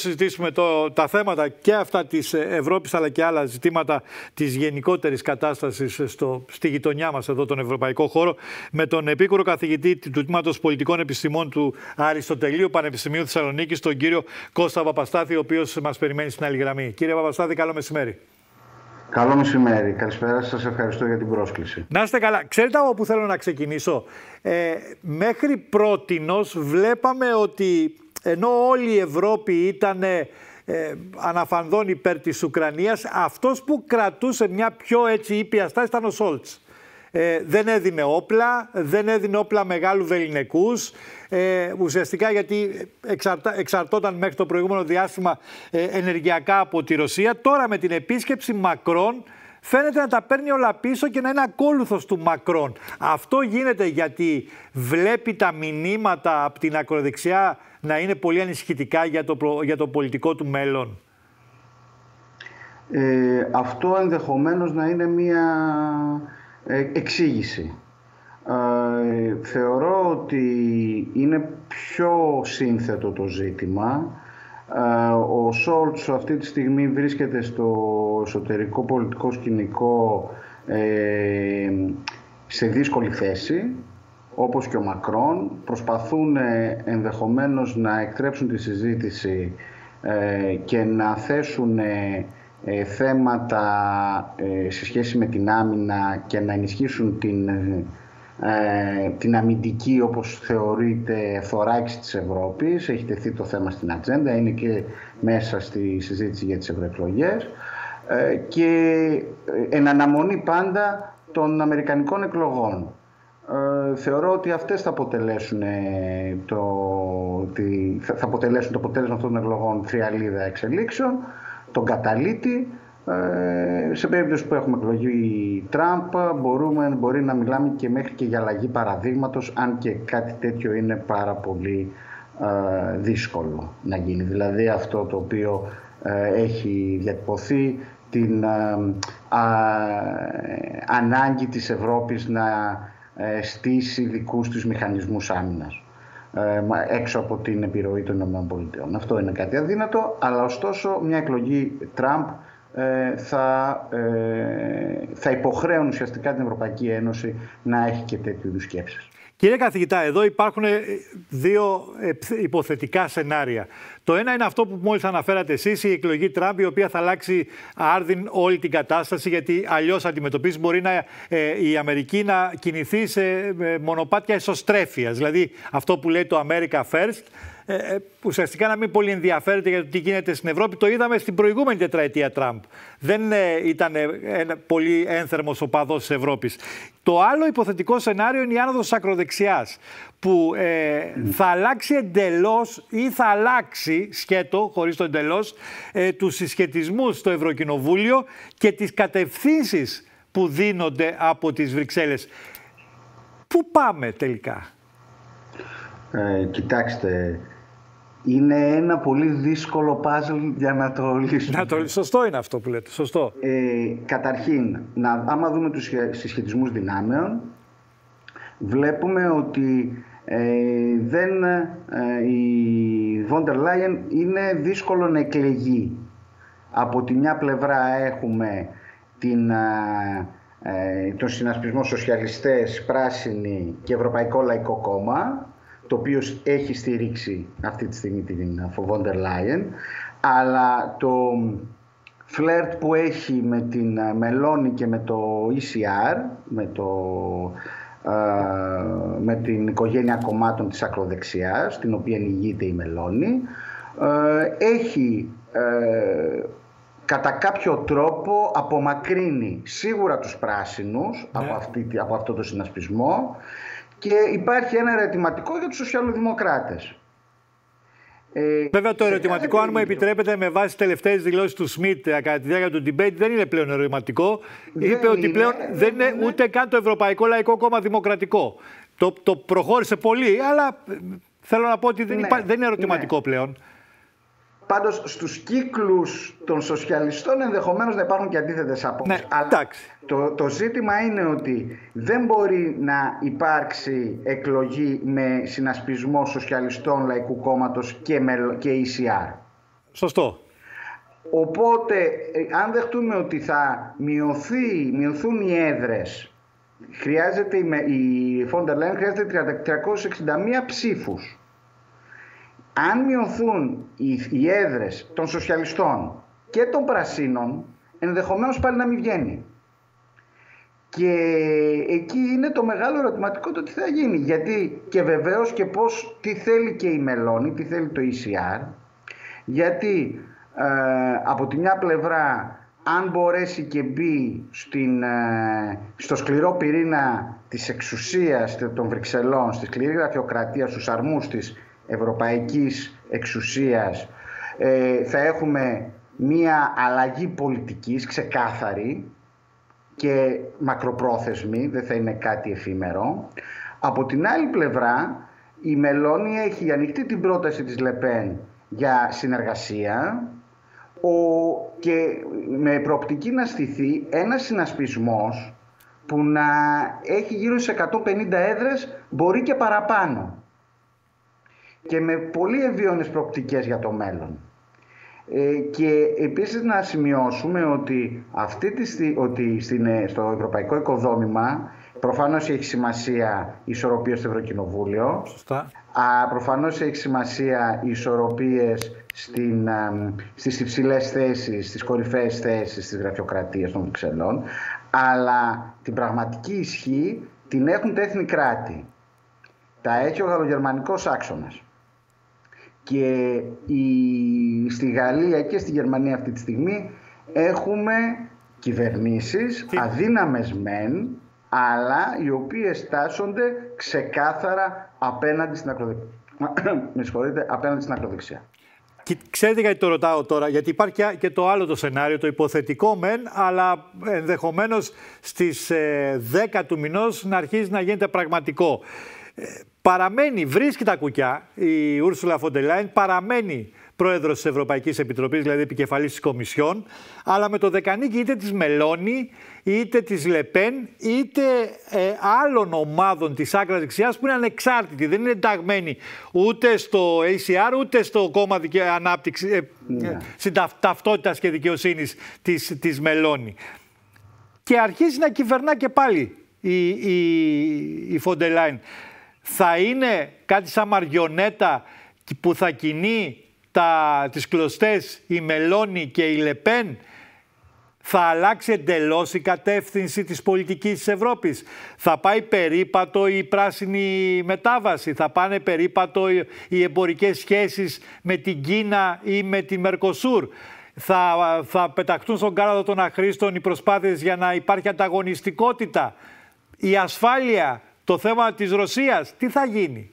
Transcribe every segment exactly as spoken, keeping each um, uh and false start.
συζητήσουμε το, τα θέματα και αυτά της Ευρώπης αλλά και άλλα ζητήματα της γενικότερης κατάστασης στο, στη γειτονιά μας εδώ τον ευρωπαϊκό χώρο με τον επίκουρο καθηγητή του Τμήματος Πολιτικών Επιστημών του Αριστοτελείου Πανεπιστημίου Θεσσαλονίκης, τον κύριο Κώστα Παπαστάθη, ο οποίος μας περιμένει στην άλλη γραμμή. Κύριε Παπαστάθη, καλό μεσημέρι. Καλό μεσημέρι. Καλησπέρα σας. Ευχαριστώ για την πρόσκληση. Να είστε καλά. Ξέρετε από πού θέλω να ξεκινήσω. Ε, μέχρι πρότινος βλέπαμε ότι ενώ όλη η Ευρώπη ήταν ε, αναφανδόν υπέρ της Ουκρανίας, αυτός που κρατούσε μια πιο έτσι ήπια στάση ήταν ο Σόλτς. Ε, δεν έδινε όπλα, δεν έδινε όπλα μεγάλου βεληνικούς, ε, ουσιαστικά γιατί εξαρτα, εξαρτώταν μέχρι το προηγούμενο διάστημα ε, ενεργειακά από τη Ρωσία. Τώρα με την επίσκεψη Μακρόν φαίνεται να τα παίρνει όλα πίσω και να είναι ακόλουθος του Μακρόν. Αυτό γίνεται γιατί βλέπει τα μηνύματα από την ακροδεξιά να είναι πολύ ανησυχητικά για το, για το πολιτικό του μέλλον. Ε, αυτό ενδεχομένως να είναι μία εξήγηση. Ε, θεωρώ ότι είναι πιο σύνθετο το ζήτημα. Ε, ο Σόλτς αυτή τη στιγμή βρίσκεται στο εσωτερικό πολιτικό σκηνικό ε, σε δύσκολη θέση, όπως και ο Μακρόν. Προσπαθούν ε, ενδεχομένως να εκτρέψουν τη συζήτηση ε, και να θέσουν ε, Ε, θέματα ε, σε σχέση με την άμυνα και να ενισχύσουν την, ε, την αμυντική, όπως θεωρείται, θωράκιση της Ευρώπης. Έχει τεθεί το θέμα στην ατζέντα, είναι και μέσα στη συζήτηση για τις ευρωεκλογές ε, και εν αναμονή πάντα των αμερικανικών εκλογών. Ε, θεωρώ ότι αυτές θα αποτελέσουν, το, τη, θα αποτελέσουν το αποτέλεσμα αυτών των εκλογών θριαλίδα εξελίξεων, τον καταλήτη. Ε, σε περίπτωση που έχουμε εκλογή Τραμπ μπορούμε, μπορεί να μιλάμε και μέχρι και για αλλαγή παραδείγματος, αν και κάτι τέτοιο είναι πάρα πολύ ε, δύσκολο να γίνει. Δηλαδή αυτό το οποίο ε, έχει διατυπωθεί, την ε, α, ανάγκη της Ευρώπης να ε, στήσει δικούς της μηχανισμούς άμυνας έξω από την επιρροή των ΗΠΑ. Αυτό είναι κάτι αδύνατο, αλλά ωστόσο μια εκλογή Τραμπ ε, θα, ε, θα υποχρέουν ουσιαστικά την Ευρωπαϊκή Ένωση να έχει και τέτοιου είδους σκέψεις. Κύριε καθηγητά, εδώ υπάρχουν δύο υποθετικά σενάρια. Το ένα είναι αυτό που μόλις αναφέρατε εσείς, η εκλογή Τραμπ, η οποία θα αλλάξει άρδιν όλη την κατάσταση, γιατί αλλιώς αντιμετωπίζει μπορεί να, ε, η Αμερική να κινηθεί σε ε, μονοπάτια εσωστρέφειας. Δηλαδή αυτό που λέει το America First, ε, ουσιαστικά να μην πολύ ενδιαφέρεται για το τι γίνεται στην Ευρώπη. Το είδαμε στην προηγούμενη τετραετία Τραμπ. Δεν ε, ήταν ε, πολύ ένθερμος οπαδός της Ευρώπης. Το άλλο υποθετικό σενάριο είναι η άνοδος της ακροδεξιάς, που ε, mm. θα αλλάξει εντελώς ή θα αλλάξει, σκέτο, χωρίς το εντελώς, ε, τους συσχετισμούς στο Ευρωκοινοβούλιο και τις κατευθύνσεις που δίνονται από τις Βρυξέλλες. Πού πάμε τελικά? Ε, κοιτάξτε, είναι ένα πολύ δύσκολο παζλ για να το λύσουμε. Να το, σωστό είναι αυτό που λέτε, σωστό. Ε, καταρχήν, να, άμα δούμε τους συσχετισμούς δυνάμεων, βλέπουμε ότι ε, δεν, ε, η Βόντερ Λάιεν είναι δύσκολο να εκλεγεί. Από τη μια πλευρά έχουμε την, ε, τον συνασπισμό Σοσιαλιστές, Πράσινοι και Ευρωπαϊκό Λαϊκό Κόμμα, το οποίο έχει στηρίξει αυτή τη στιγμή την Βόντερ Λάιεν, αλλά το φλερτ που έχει με την Μελόνι και με το ι σι αρ, με, το, ε, με την οικογένεια κομμάτων της ακροδεξιάς, την οποία ηγείται η Μελόνι, ε, έχει ε, κατά κάποιο τρόπο απομακρύνει σίγουρα τους πράσινους ναι. από, αυτή, από αυτό το συνασπισμό, και υπάρχει ένα ερωτηματικό για τους σοσιαλδημοκράτες. Ε, Βέβαια το ερωτηματικό, αν μου επιτρέπετε, με βάση τις τελευταίες δηλώσεις του Σμιτ κατά τη διάρκεια του debate, δεν είναι πλέον ερωτηματικό. Δεν Είπε είναι, ότι πλέον δεν, δεν είναι, είναι ούτε καν το Ευρωπαϊκό Λαϊκό Κόμμα δημοκρατικό. Το, το προχώρησε πολύ, αλλά θέλω να πω ότι δεν, ναι, υπά, δεν είναι ερωτηματικό ναι. πλέον. Πάντως στους κύκλους των σοσιαλιστών ενδεχομένως να υπάρχουν και αντίθετες απόψεις. Ναι, αλλά το, το ζήτημα είναι ότι δεν μπορεί να υπάρξει εκλογή με συνασπισμό σοσιαλιστών, Λαϊκού Κόμματος και, με, και ι σι αρ. Σωστό. Οπότε, αν δεχτούμε ότι θα μειωθεί, μειωθούν οι έδρες, χρειάζεται, η Φόντερ Λάιεν χρειάζεται τριακόσιες εξήντα μία ψήφους. Αν μειωθούν οι, οι έδρες των σοσιαλιστών και των πρασίνων, ενδεχομένως πάλι να μην βγαίνει. Και εκεί είναι το μεγάλο ερωτηματικό το τι θα γίνει. Γιατί και βεβαίως και πώς, τι θέλει και η Μελώνη, τι θέλει το ι σι αρ. Γιατί ε, από τη μια πλευρά, αν μπορέσει και μπει στην, ε, στο σκληρό πυρήνα της εξουσίας των Βρυξελών, στη σκληρή γραφειοκρατία, στους αρμούς της ευρωπαϊκής εξουσίας, ε, θα έχουμε μία αλλαγή πολιτικής ξεκάθαρη και μακροπρόθεσμη, δεν θα είναι κάτι εφήμερο. Από την άλλη πλευρά, η Μελώνη έχει ανοιχτεί την πρόταση της Λεπέν για συνεργασία ο, και με προοπτική να στηθεί ένας συνασπισμός που να έχει γύρω στις εκατόν πενήντα έδρες, μπορεί και παραπάνω, και με πολύ ευίωνες προοπτικές για το μέλλον. Ε, και επίσης να σημειώσουμε ότι, αυτή τη, ότι στην, στο ευρωπαϊκό οικοδόμημα προφανώς έχει σημασία η ισορροπία στο Ευρωκοινοβούλιο. Σωστά. Α, προφανώς έχει σημασία οι ισορροπίες στην, α, στις υψηλές θέσεις, στις κορυφαίες θέσεις της γραφειοκρατίας των Βρυξελών, αλλά την πραγματική ισχύ την έχουν τα έθνη κράτη. Τα έχει ο γαλλογερμανικός άξονας. Και η, στη Γαλλία και στη Γερμανία αυτή τη στιγμή έχουμε κυβερνήσεις Τι... αδύναμες μεν, αλλά οι οποίες τάσσονται ξεκάθαρα απέναντι στην ακροδεξιά. Με συγχωρείτε, απέναντι στην ακροδεξιά. Και ξέρετε γιατί το ρωτάω τώρα? Γιατί υπάρχει και το άλλο το σενάριο, το υποθετικό μεν, αλλά ενδεχομένως στις ε, δέκα του μηνός να αρχίζει να γίνεται πραγματικό. Ε, παραμένει, βρίσκει τα κουκιά η Ούρσουλα φον ντερ Λάιεν, παραμένει πρόεδρος της Ευρωπαϊκής Επιτροπής, δηλαδή επικεφαλής της Κομισιόν, αλλά με το δεκανίκη είτε της Μελώνη, είτε της Λεπέν, είτε ε, άλλων ομάδων της άκρας δεξιάς που είναι ανεξάρτητοι, δεν είναι ενταγμένοι ούτε στο έι σι αρ, ούτε στο κόμμα δικαι... ανάπτυξη, ε, yeah. συνταφ... ταυτότητας και δικαιοσύνης της, της Μελώνη. Και αρχίζει να κυβερνά και πάλι η, η, η φον ντερ Λάιεν. Θα είναι κάτι σαν μαριονέτα που θα κινεί τα, τις κλωστές η Μελώνη και η Λεπέν? Θα αλλάξει εντελώς η κατεύθυνση της πολιτικής της Ευρώπης? Θα πάει περίπατο η πράσινη μετάβαση? Θα πάνε περίπατο οι εμπορικές σχέσεις με την Κίνα ή με τη Μερκοσούρ? Θα, θα πεταχτούν στον κάλαδο των αχρήστων οι προσπάθειες για να υπάρχει ανταγωνιστικότητα? Η ασφάλεια, το θέμα της Ρωσίας, τι θα γίνει?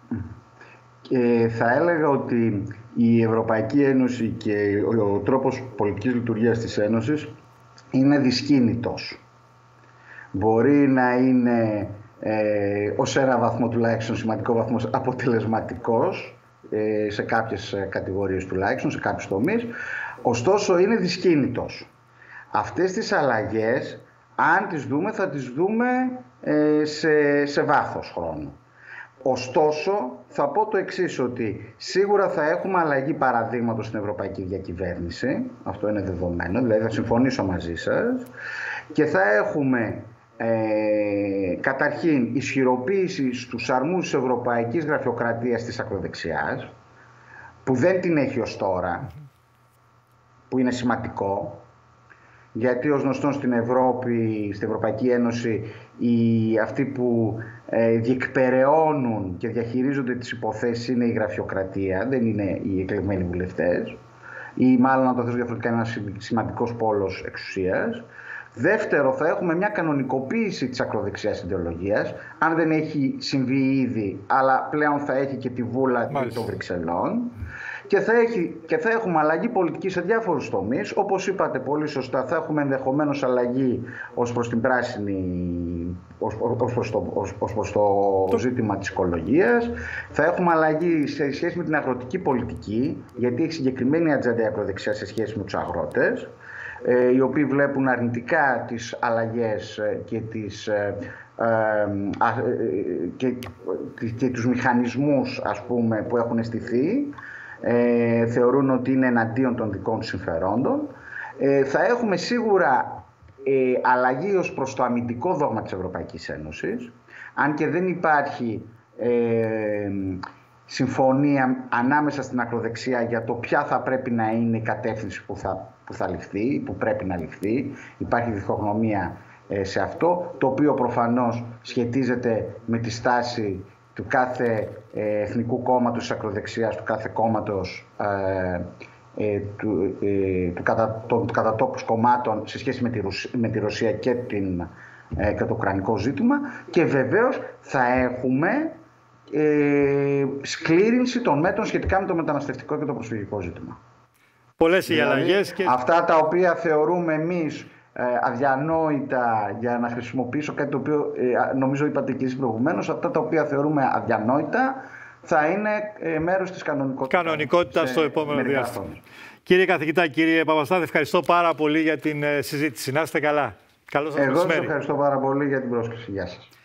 Και θα έλεγα ότι η Ευρωπαϊκή Ένωση και ο τρόπος πολιτικής λειτουργίας της Ένωσης είναι δυσκίνητος. Μπορεί να είναι ε, ως ένα βαθμό τουλάχιστον, σημαντικό βαθμό, αποτελεσματικός ε, σε κάποιες κατηγορίες τουλάχιστον, σε κάποιους τομείς, ωστόσο είναι δυσκίνητος. Αυτές τις αλλαγές, αν τις δούμε, θα τις δούμε ε, σε, σε βάθος χρόνου. Ωστόσο, θα πω το εξής, ότι σίγουρα θα έχουμε αλλαγή παραδείγματος στην ευρωπαϊκή διακυβέρνηση, αυτό είναι δεδομένο, δηλαδή θα συμφωνήσω μαζί σας, και θα έχουμε ε, καταρχήν ισχυροποίηση στους αρμούς της ευρωπαϊκής γραφειοκρατίας της ακροδεξιάς, που δεν την έχει ως τώρα, που είναι σημαντικό, γιατί ως γνωστόν στην Ευρώπη, στην Ευρωπαϊκή Ένωση, οι, αυτοί που ε, διεκπεραιώνουν και διαχειρίζονται τις υποθέσεις είναι η γραφειοκρατία, δεν είναι οι εκλεγμένοι βουλευτές, ή μάλλον να το θέσω διαφορετικά, είναι ένας σημαντικός πόλος εξουσίας. Δεύτερο, θα έχουμε μια κανονικοποίηση της ακροδεξιάς ιδεολογίας, αν δεν έχει συμβεί ήδη, αλλά πλέον θα έχει και τη βούλα των Βρυξελών. Και θα, έχει, και θα έχουμε αλλαγή πολιτική σε διάφορους τομείς. Όπως είπατε πολύ σωστά, θα έχουμε ενδεχομένως αλλαγή ως προς την πράσινη, ως, ως, προς, το, ως, ως προς το, το ζήτημα της οικολογίας. Θα έχουμε αλλαγή σε σχέση με την αγροτική πολιτική, γιατί έχει συγκεκριμένη ατζέντα η ακροδεξιά σε σχέση με τους αγρότες, ε, οι οποίοι βλέπουν αρνητικά τις αλλαγές και τις... Ε, ε, και, και, και τους μηχανισμούς, ας πούμε, που έχουν στηθεί. ε, θεωρούν ότι είναι εναντίον των δικών τους συμφερόντων. Ε, θα έχουμε σίγουρα ε, αλλαγή ως προς το αμυντικό δόγμα της Ευρωπαϊκής Ένωσης, αν και δεν υπάρχει ε, συμφωνία ανάμεσα στην ακροδεξιά για το ποια θα πρέπει να είναι η κατεύθυνση που θα, που θα ληφθεί, που πρέπει να ληφθεί. Υπάρχει διχογνωμία ε, σε αυτό, το οποίο προφανώς σχετίζεται με τη στάση του κάθε ε, εθνικού κόμματος της ακροδεξιάς, του κάθε κόμματος ε, ε, του, ε, του κατα, των κατατόπους κομμάτων σε σχέση με τη, Ρωσία, με τη Ρωσία και, την, ε, και το ουκρανικό ζήτημα, και βεβαίως θα έχουμε ε, σκλήρινση των μέτρων σχετικά με το μεταναστευτικό και το προσφυγικό ζήτημα. Πολλές οι δηλαδή, αλλαγές και... αυτά τα οποία θεωρούμε εμείς ε, αδιανόητα, για να χρησιμοποιήσω κάτι το οποίο ε, νομίζω είπατε και εσείς προηγουμένως, αυτά τα οποία θεωρούμε αδιανόητα θα είναι ε, μέρος της κανονικότητας. Κανονικότητα στο επόμενο διάστημα. Κύριε καθηγητά, κύριε Παπαστάθη, ευχαριστώ πάρα πολύ για την συζήτηση. Να είστε καλά. Καλό σας μεσημέρι. Εγώ σας ευχαριστώ πάρα πολύ για την πρόσκληση. Γεια σας.